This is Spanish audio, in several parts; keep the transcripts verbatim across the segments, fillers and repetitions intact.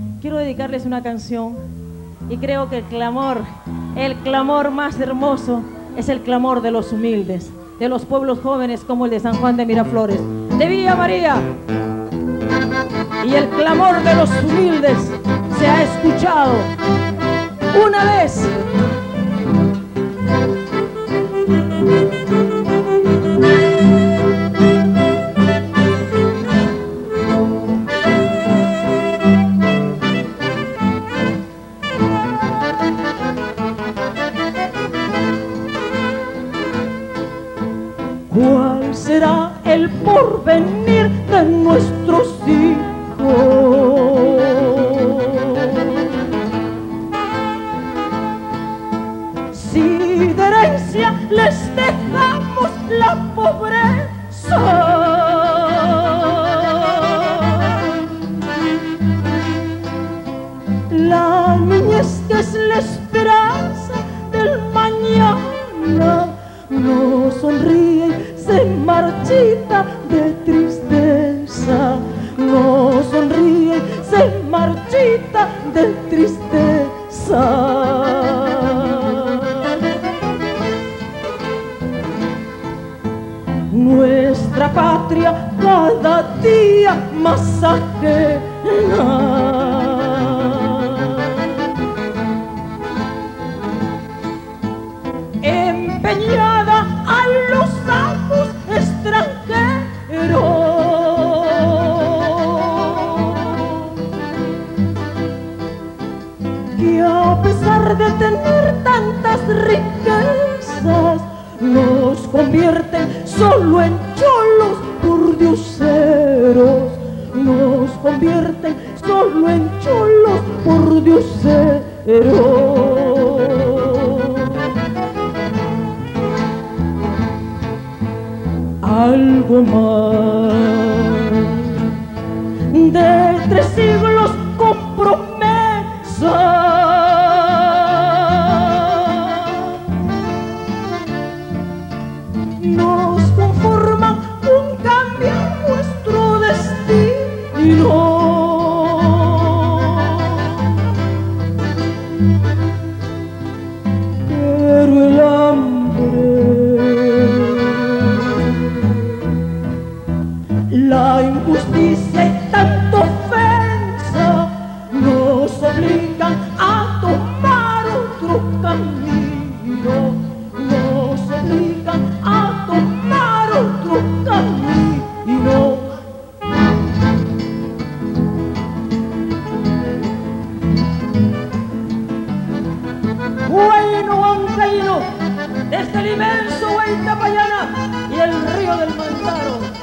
quiero dedicarles una canción y creo que el clamor, el clamor más hermoso es el clamor de los humildes, de los pueblos jóvenes como el de San Juan de Miraflores, de Villa María. Y el clamor de los humildes se ha escuchado una vez. ¿Cuál será el porvenir de nuestros hijos? Si de herencia les dejamos la pobreza, la niñez que es la esperanza del mañana, no sonríe y se marchita de tristeza, no sonríe y se marchita de tristeza. Nuestra patria cada día más ajena, empeñada a los amos extranjeros, que a pesar de tener tantas riquezas nos convierten solo en cholos pordioseros, nos convierten solo en cholos pordioseros. Algo más de tres siglos con promesa, nos conforman un cambio en nuestro destino. Pero el hambre, la injusticia y tanta ofensa nos obligan a tomar otro camino, nos obligan a tomar otro camino. Huayno Huancaíno, desde el inmenso Huaytapallana y el río del Mantaro.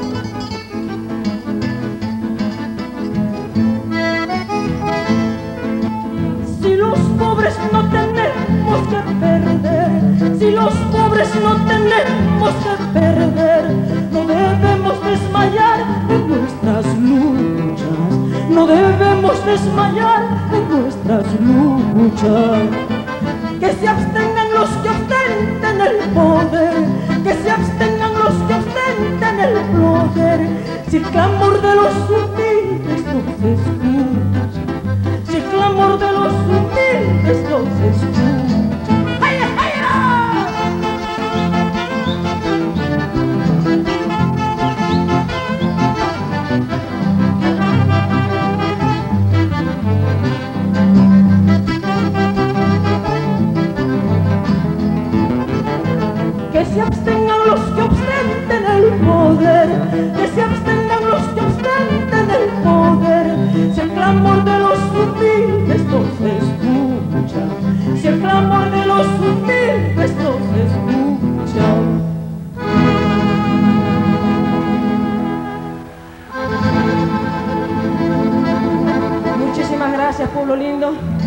Si los pobres no tenemos que perder, si los pobres no tenemos que perder, no debemos desmayar en nuestras luchas, no debemos desmayar en nuestras luchas. Que se abstengan los que ostenten el poder, que se abstengan los que ostenten el poder. Si el clamor de los humildes no se escucha, si el clamor de los humildes no se escucha. ¡Ay, ay, ay! Que se abstengan los que ostenten el poder, que se abstengan los que ostenten el poder. Si el clamor de los humildes no se escucha, si el clamor de los humildes no se escucha. Muchísimas gracias, pueblo lindo.